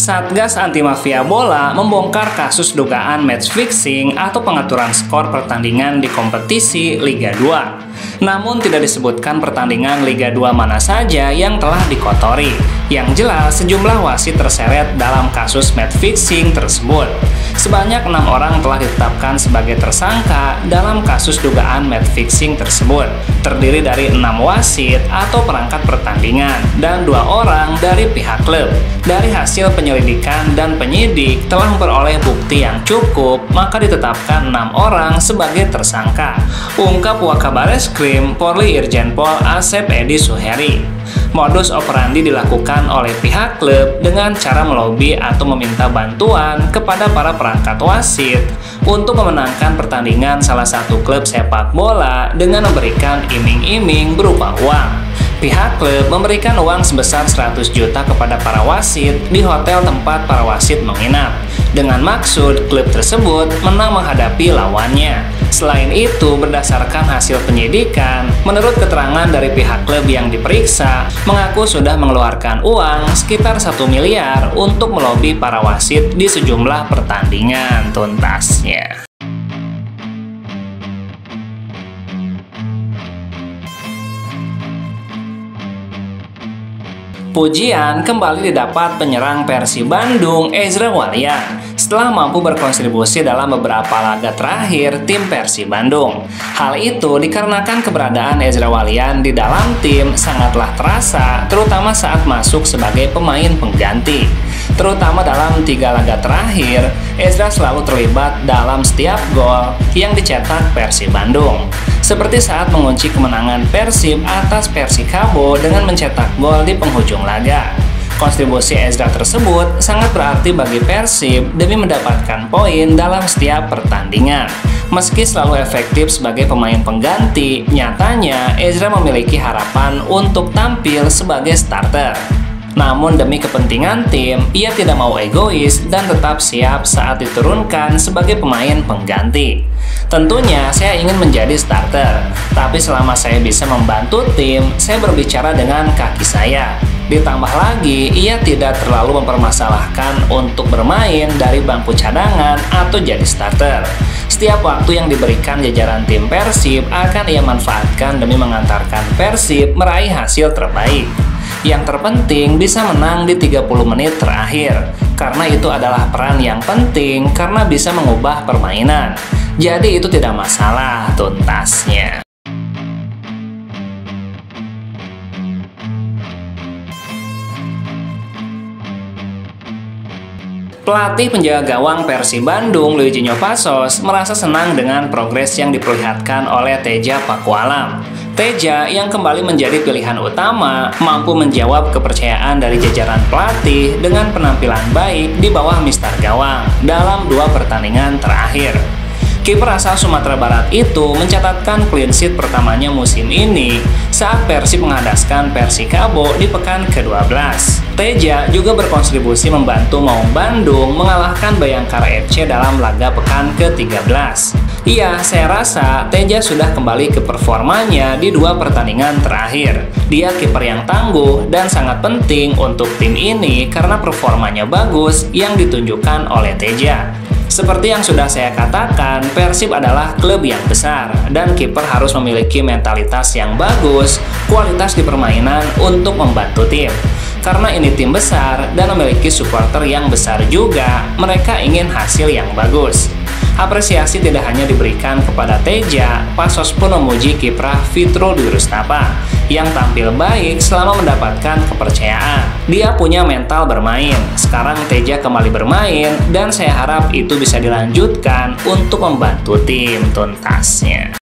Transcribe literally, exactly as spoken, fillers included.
Satgas Anti Mafia Bola membongkar kasus dugaan match fixing atau pengaturan skor pertandingan di kompetisi Liga dua. Namun tidak disebutkan pertandingan Liga dua mana saja yang telah dikotori. Yang jelas, sejumlah wasit terseret dalam kasus match fixing tersebut. Sebanyak enam orang telah ditetapkan sebagai tersangka dalam kasus dugaan match fixing tersebut. Terdiri dari enam wasit atau perangkat pertandingan dan dua orang dari pihak klub. Dari hasil penyelidikan dan penyidik telah memperoleh bukti yang cukup, maka ditetapkan enam orang sebagai tersangka. Ungkap Wakabareskrim Polri Irjen Pol Asep Edi Suheri. Modus operandi dilakukan oleh pihak klub dengan cara melobi atau meminta bantuan kepada para perangkat wasit untuk memenangkan pertandingan salah satu klub sepak bola dengan memberikan iming-iming berupa uang. Pihak klub memberikan uang sebesar seratus juta kepada para wasit di hotel tempat para wasit menginap, dengan maksud klub tersebut menang menghadapi lawannya. Selain itu, berdasarkan hasil penyidikan, menurut keterangan dari pihak klub yang diperiksa, mengaku sudah mengeluarkan uang sekitar satu miliar untuk melobi para wasit di sejumlah pertandingan tuntasnya. Pujian kembali didapat penyerang Persib Bandung, Ezra Walian, setelah mampu berkontribusi dalam beberapa laga terakhir tim Persib Bandung. Hal itu dikarenakan keberadaan Ezra Walian di dalam tim sangatlah terasa, terutama saat masuk sebagai pemain pengganti. Terutama dalam tiga laga terakhir, Ezra selalu terlibat dalam setiap gol yang dicetak Persib Bandung. Seperti saat mengunci kemenangan Persib atas Persikabo dengan mencetak gol di penghujung laga. Kontribusi Ezra tersebut sangat berarti bagi Persib demi mendapatkan poin dalam setiap pertandingan. Meski selalu efektif sebagai pemain pengganti, nyatanya Ezra memiliki harapan untuk tampil sebagai starter. Namun demi kepentingan tim, ia tidak mau egois dan tetap siap saat diturunkan sebagai pemain pengganti. Tentunya saya ingin menjadi starter, tapi selama saya bisa membantu tim, saya berbicara dengan kaki saya. Ditambah lagi, ia tidak terlalu mempermasalahkan untuk bermain dari bangku cadangan atau jadi starter. Setiap waktu yang diberikan jajaran tim Persib akan ia manfaatkan demi mengantarkan Persib meraih hasil terbaik. Yang terpenting bisa menang di tiga puluh menit terakhir, karena itu adalah peran yang penting karena bisa mengubah permainan. Jadi itu tidak masalah tuntasnya. Pelatih penjaga gawang Persib Bandung, Luizinho Passos, merasa senang dengan progres yang diperlihatkan oleh Teja Pakualam. Teja yang kembali menjadi pilihan utama mampu menjawab kepercayaan dari jajaran pelatih dengan penampilan baik di bawah Mister Gawang dalam dua pertandingan terakhir. Kiper asal Sumatera Barat itu mencatatkan clean sheet pertamanya musim ini saat Persib menghadaskan Persikabo di pekan ke-dua belas. Teja juga berkontribusi membantu Maung Bandung mengalahkan Bayangkara F C dalam laga pekan ke-tiga belas. Iya, saya rasa Teja sudah kembali ke performanya di dua pertandingan terakhir. Dia kiper yang tangguh dan sangat penting untuk tim ini karena performanya bagus yang ditunjukkan oleh Teja. Seperti yang sudah saya katakan, Persib adalah klub yang besar dan kiper harus memiliki mentalitas yang bagus, kualitas di permainan untuk membantu tim. Karena ini tim besar dan memiliki supporter yang besar juga, mereka ingin hasil yang bagus. Apresiasi tidak hanya diberikan kepada Teja, Passos pun memuji kiprah Fitrul Durustapa yang tampil baik selama mendapatkan kepercayaan. Dia punya mental bermain. Sekarang Teja kembali bermain dan saya harap itu bisa dilanjutkan untuk membantu tim tuntasnya.